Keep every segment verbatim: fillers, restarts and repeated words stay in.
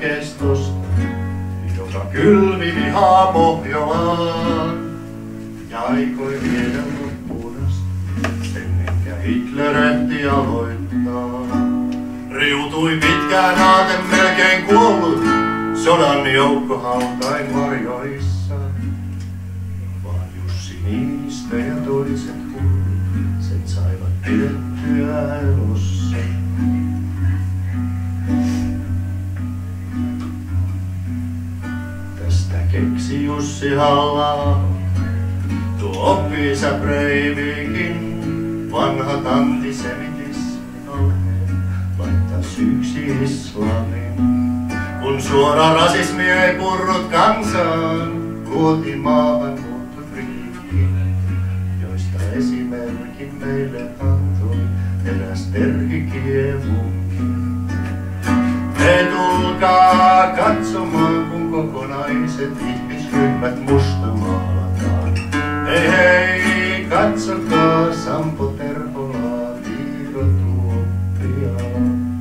oikeistosta, joka kylvi vihaa Pohjolaan ja aikoi viedä loppuun asti sen, minkä Hitler ehti aloittaa. Riutui pitkään aaten melkein kuollut sodan joukkohautain varjoissa, vaan Jussi Niinistö ja toiset hullut sen saivat pidettyä elossa. Tästä keksi Jussi Halla-aho, tuo oppi-isä Breivikin, vanhat antisemitismi-alheen laittaa syyksi islamin. Kun suora rasismi ei purrut kansaan, luotiin maahanmuuttofriikki, joista esimerkin meille antoi eräs Terhi Kievunkin. Hei, tulkaa katsomaan, kun kokonaiset ihmisryhmät mustamaalataan. Hei hei, katsokaa Sampo Terholaa, Iiro Tuoppiaa.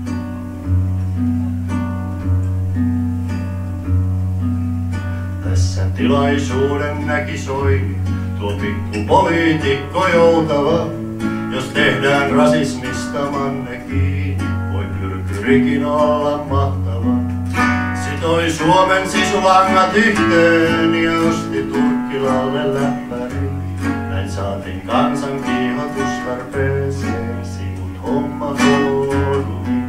Tässä tilaisuuden näki Soini, tuo pikku poliitikko joutava. Jos tehdään rasismista manne kiinni, voi pyrkyrikin olla mahtava. Sitoi Suomen sisulangat yhteen ja osti Turkkilalle läppärin. Näin saatiin kansan kiihotustarpeeseen sivut homma hoidui.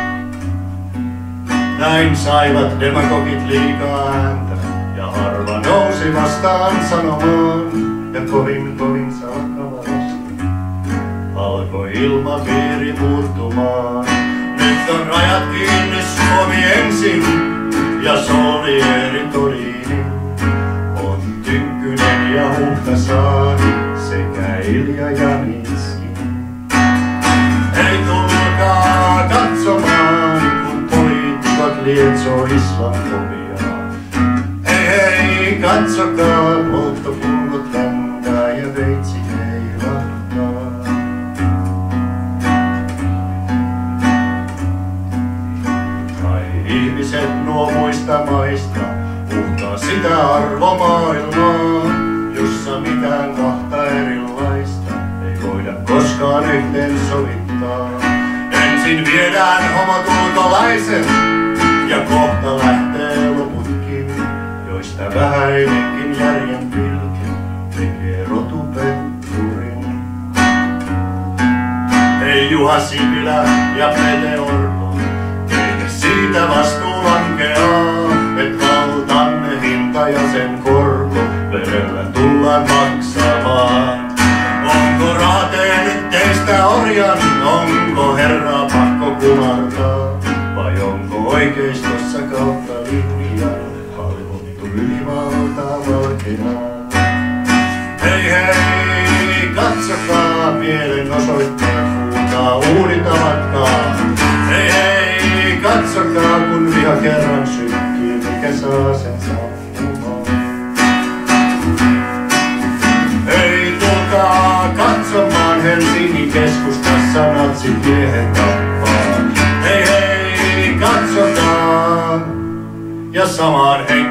Näin saivat demagogit liikaa ääntä ja harva nousi vastaan sanomaan. Ja kovin kovin salkavasti alkoi ilmapiiri muuttumaan. Nyt on rajat kiinni, Suomi ensin ja Solieri Todini. On Tynkkynen ja Huhtasaari sekä Ilja Janitski. Hei, tulkaa katsomaan, kun poliitikot lietsoo islamofobiaa. Hei hei, katsokaa, polttopullot lentää ja veitsi heilahtaa. Ihmiset nuo muista maista uhkaa sitä arvomaailmaa, jossa mitään kahta erilaista ei voida koskaan yhteen sovittaa. Ensin viedään homotulkolaiset ja kohta lähtee loputkin, joista vähäinenkin järjen pilke tekee rotupetturin. Ei Juha Sipilä ja Pete Orpo, siitä vastuu lankeaa, et valtan hinta ja sen korko verellä tullaan maksamaan. Onko raha tehnyt teistä orjan, onko herra pakko kumartaa, vai onko oikeistossa kautta linjan valvottu ylivaltaa valkeaa? Hei hei, katsokaa, mielenosoittajat huutaa uuditavatkaa. Hei hei, katsokaa, kun viha kerran sykkii, mikä saa sen sammumaan. Hei, tulkaa katsomaan, Helsingin keskustassa natsit miehen tappaa. Hei hei, katsokaa, ja samaan hengen